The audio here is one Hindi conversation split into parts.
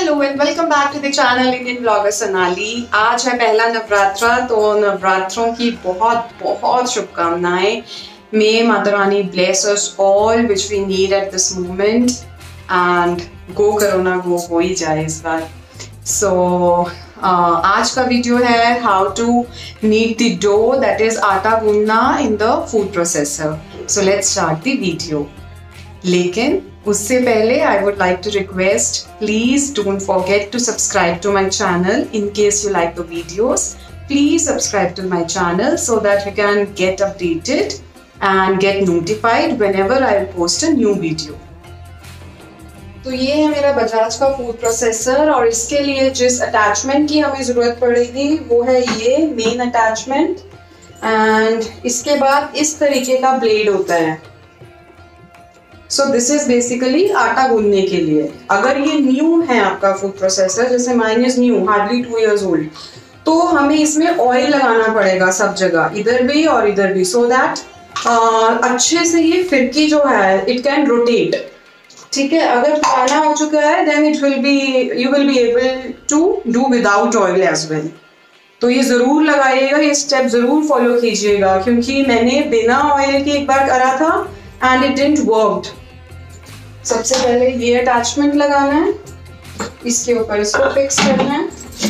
Hello and welcome back to the channel Indian blogger Sonali. आज है पहला नवरात्रा, तो नवरात्रों की बहुत बहुत शुभकामनाएं। May Mata Rani bless us all which we need at this moment and go corona go हो ही जाए इस बार। सो आज का वीडियो है how to knead the dough, that is atta गूंदना in the food processor. So let's start the video. लेकिन उससे पहले I would like to request, please don't forget to subscribe to my channel in case you like the videos. Please subscribe to my channel so that you can get updated and get notified whenever I post a new video. तो ये है मेरा बजाज का फूड प्रोसेसर और इसके लिए जिस अटैचमेंट की हमें ज़रूरत पड़ेगी वो है ये मेन अटैचमेंट। एंड इसके बाद इस तरीके का ब्लेड होता है। सो दिस इज बेसिकली आटा गूंदने के लिए। अगर ये न्यू है आपका फूड प्रोसेसर, जैसे mine is new, hardly 2 years old, तो हमें इसमें ऑयल लगाना पड़ेगा सब जगह, इधर भी और इधर भी, सो दैट अच्छे से ये फिरकी जो है इट कैन रोटेट। ठीक है, अगर पुराना हो चुका है then it will be, you will be able to do without oil as well. तो ये जरूर लगाइएगा, ये स्टेप जरूर फॉलो कीजिएगा, क्योंकि मैंने बिना ऑयल के एक बार करा था एंड इट डिडंट वर्क। सबसे पहले ये अटैचमेंट लगाना है, इसके ऊपर इसको फिक्स करना है।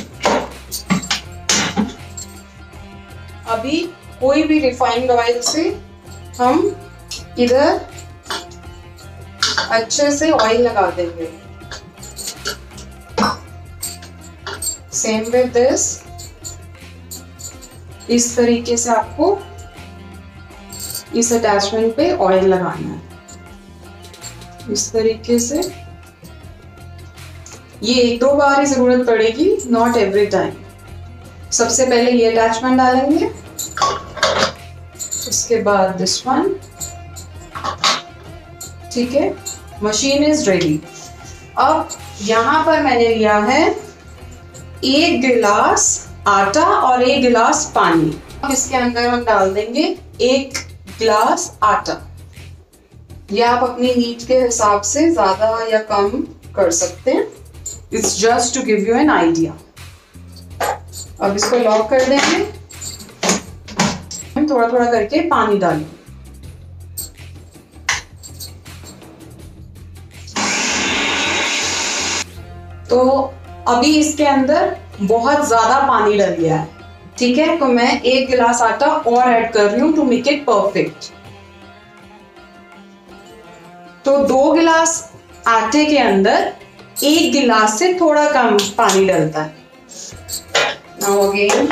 अभी कोई भी रिफाइंड ऑयल से हम इधर अच्छे से ऑयल लगा देंगे। सेम विद दिस, इस तरीके से आपको इस अटैचमेंट पे ऑयल लगाना है, इस तरीके से। ये 1-2 बार ही जरूरत पड़ेगी, नॉट एवरी टाइम। सबसे पहले ये अटैचमेंट डालेंगे, उसके बाद दिस वन। ठीक है, मशीन इज रेडी। अब यहां पर मैंने लिया है 1 गिलास आटा और 1 गिलास पानी। अब इसके अंदर हम डाल देंगे 1 गिलास आटा। या आप अपनी नीड के हिसाब से ज्यादा या कम कर सकते हैं, it's just to give you an idea. अब इसको लॉक कर देंगे, हम थोड़ा थोड़ा करके पानी डालें। तो अभी इसके अंदर बहुत ज्यादा पानी डल गया है। ठीक है, तो मैं 1 गिलास आटा और ऐड कर रही हूं टू मेक इट परफेक्ट। तो 2 गिलास आटे के अंदर 1 गिलास से थोड़ा कम पानी डलता है। नाउ अगेन,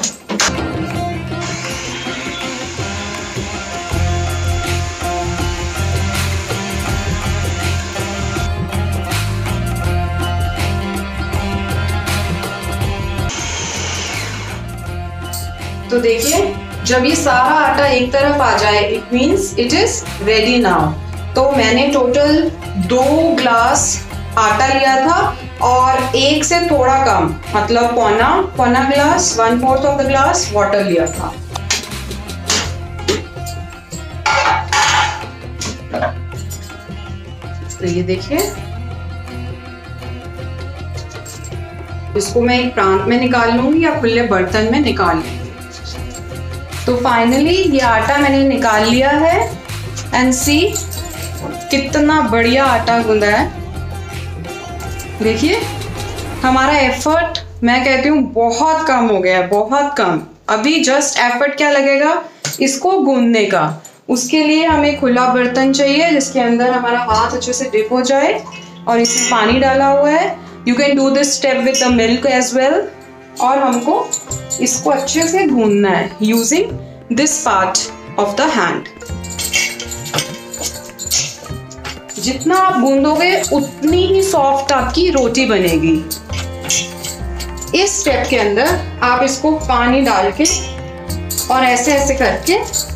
तो देखिए जब ये सारा आटा एक तरफ आ जाए it means it is ready now. तो मैंने टोटल 2 ग्लास आटा लिया था और 1 से थोड़ा कम, मतलब पौना glass, 1/4 of the glass water लिया था। तो ये देखिए, इसको मैं एक प्रांत में निकाल लूंगी या खुले बर्तन में निकाल लूंगी। तो फाइनली ये आटा मैंने निकाल लिया है एंड सी कितना बढ़िया आटा गूंदा है। देखिए हमारा एफर्ट, मैं कहती हूँ बहुत कम हो गया है, बहुत कम। अभी जस्ट एफर्ट क्या लगेगा, इसको गूंदने का। उसके लिए हमें खुला बर्तन चाहिए जिसके अंदर हमारा हाथ अच्छे से डिप हो जाए और इसमें पानी डाला हुआ है। You can do this step with the milk as well. और हमको इसको अच्छे से गूंदना है using this part of the hand. जितना आप गूंदोगे उतनी ही सॉफ्ट आपकी रोटी बनेगी। इस स्टेप के अंदर आप इसको पानी डाल के और ऐसे ऐसे करके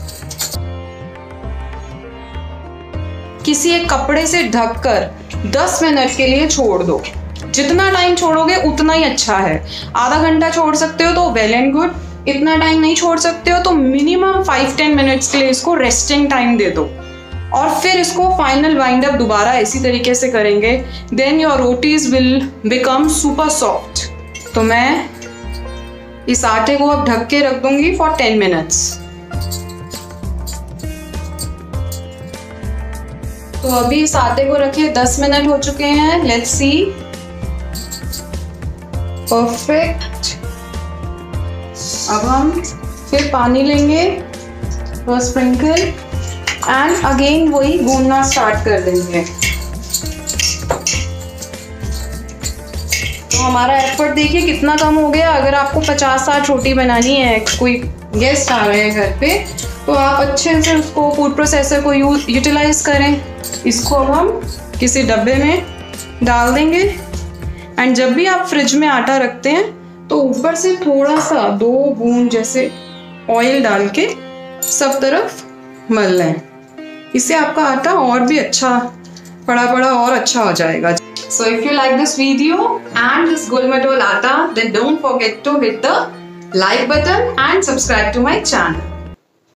किसी एक कपड़े से ढककर 10 मिनट के लिए छोड़ दो। जितना टाइम छोड़ोगे उतना ही अच्छा है। आधा घंटा छोड़ सकते हो तो वेल एंड गुड, इतना टाइम नहीं छोड़ सकते हो तो मिनिमम 5-10 मिनट्स के लिए इसको रेस्टिंग टाइम दे दो। और फिर इसको फाइनल वाइंड अप दोबारा इसी तरीके से करेंगे, then your rotis will become super soft. तो मैं इस आटे को अब ढक के रख दूंगी फॉर 10 मिनट्स। तो अभी इस आटे को रखे 10 मिनट हो चुके हैं। Let's see, perfect. अब हम फिर पानी लेंगे, स्प्रिंकल, एंड अगेन वही गूंदना स्टार्ट कर देंगे। तो हमारा एफर्ट देखिए कितना कम हो गया। अगर आपको 50-60 रोटी बनानी है, कोई गेस्ट आ रहे हैं घर पे, तो आप अच्छे से उसको फूड प्रोसेसर को यूटिलाइज करें। इसको अब हम किसी डब्बे में डाल देंगे, एंड जब भी आप फ्रिज में आटा रखते हैं तो ऊपर से थोड़ा सा 2 बूंद जैसे ऑयल डाल के सब तरफ मल लें। इससे आपका आटा और भी अच्छा पड़ा पड़ा और अच्छा हो जाएगा। So if you like this video and this gulmatol atta, then don't forget to hit the like button and subscribe to my channel.